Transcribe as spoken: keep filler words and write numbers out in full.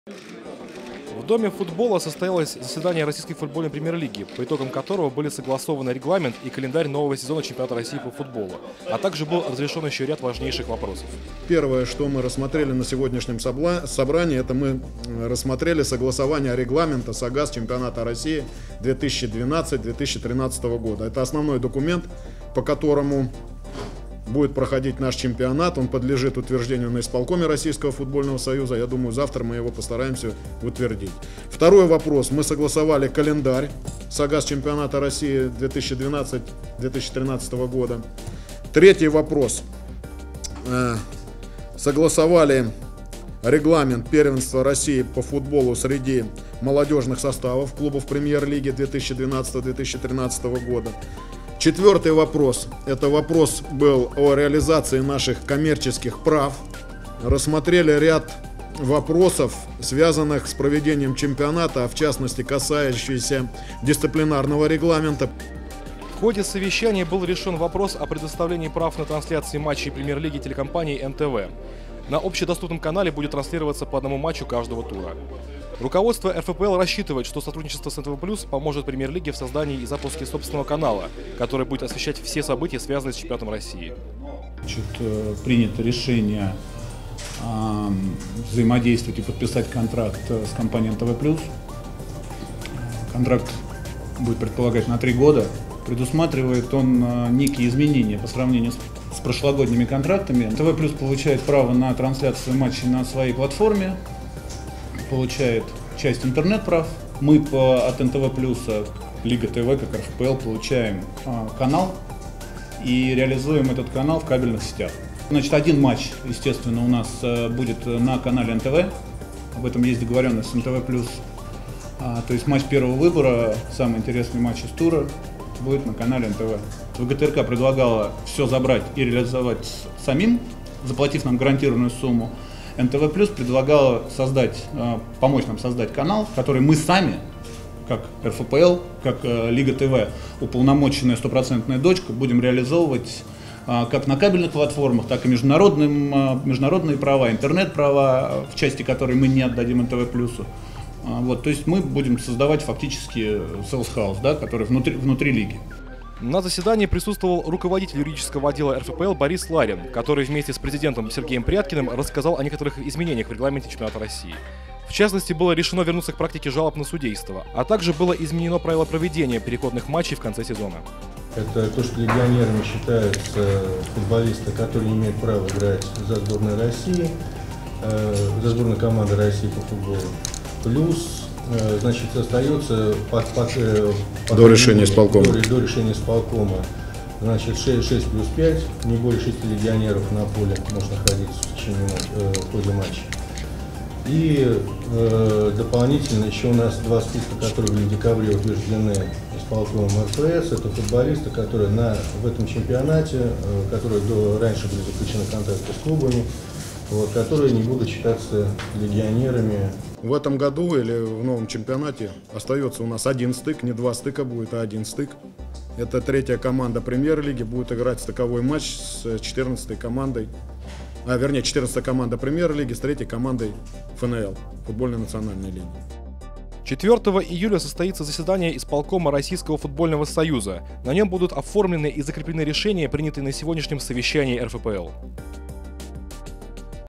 В Доме футбола состоялось заседание Российской футбольной премьер-лиги, по итогам которого были согласованы регламент и календарь нового сезона чемпионата России по футболу, а также был разрешен еще ряд важнейших вопросов. Первое, что мы рассмотрели на сегодняшнем собрании, это мы рассмотрели согласование регламента САГАС чемпионата России две тысячи двенадцатого — две тысячи тринадцатого года. Это основной документ, по которому будет проходить наш чемпионат. Он подлежит утверждению на исполкоме Российского футбольного союза. Я думаю, завтра мы его постараемся утвердить. Второй вопрос. Мы согласовали календарь САГАС чемпионата России две тысячи двенадцатого — две тысячи тринадцатого года. Третий вопрос. Согласовали регламент первенства России по футболу среди молодежных составов клубов премьер-лиги две тысячи двенадцатого — две тысячи тринадцатого года. Четвертый вопрос. Это вопрос был о реализации наших коммерческих прав. Рассмотрели ряд вопросов, связанных с проведением чемпионата, а в частности касающиеся дисциплинарного регламента. В ходе совещания был решен вопрос о предоставлении прав на трансляции матчей премьер-лиги телекомпании эн тэ вэ. На общедоступном канале будет транслироваться по одному матчу каждого тура. Руководство эр эф пэ эл рассчитывает, что сотрудничество с эн тэ вэ плюс поможет премьер-лиге в создании и запуске собственного канала, который будет освещать все события, связанные с чемпионатом России. Значит, принято решение э, взаимодействовать и подписать контракт с компанией эн тэ вэ плюс. Контракт будет предполагать на три года. Предусматривает он э, некие изменения по сравнению с, с прошлогодними контрактами. эн тэ вэ плюс получает право на трансляцию матчей на своей платформе, получает часть интернет-прав. Мы по, от эн тэ вэ плюса, Лига ТВ, как эр эф пэ эл, получаем а, канал и реализуем этот канал в кабельных сетях. Значит, один матч, естественно, у нас а, будет на канале эн тэ вэ. Об этом есть договоренность с эн тэ вэ плюс. А, то есть матч первого выбора, самый интересный матч из тура, будет на канале эн тэ вэ. вэ гэ тэ эр ка предлагала все забрать и реализовать самим, заплатив нам гарантированную сумму. эн тэ вэ плюс предлагала создать, помочь нам создать канал, который мы сами, как эр эф пэ эл, как Лига ТВ, уполномоченная стопроцентная дочка, будем реализовывать как на кабельных платформах, так и международным, международные права, интернет-права, в части которой мы не отдадим эн тэ вэ плюсу. Вот, то есть мы будем создавать фактически селс-хаус, да, который внутри, внутри лиги. На заседании присутствовал руководитель юридического отдела эр эф пэ эл Борис Ларин, который вместе с президентом Сергеем Пряткиным рассказал о некоторых изменениях в регламенте чемпионата России. В частности, было решено вернуться к практике жалоб на судейство, а также было изменено правило проведения переходных матчей в конце сезона. Это то, что легионерами считаются футболисты, которые имеют право играть за сборную России, за сборную команды России по футболу. Плюс, значит, остается под, под, под до решения исполкома. До, до решения исполкома. Значит, шесть плюс пять, не более шести легионеров на поле может находиться в течение э, в ходе матча. И э, дополнительно еще у нас два списка, которые были в декабре утверждены исполкомом эр пэ эс. Это футболисты, которые на, в этом чемпионате, э, которые до, раньше были заключены контракты с клубами, вот, которые не будут считаться легионерами. В этом году или в новом чемпионате остается у нас один стык, не два стыка будет, а один стык. Это третья команда премьер-лиги будет играть стыковой матч с четырнадцатой командой, а вернее четырнадцатая команда премьер-лиги с третьей командой эф эн эл, футбольной национальной лиги. четвёртого июля состоится заседание исполкома Российского футбольного союза. На нем будут оформлены и закреплены решения, принятые на сегодняшнем совещании эр эф пэ эл.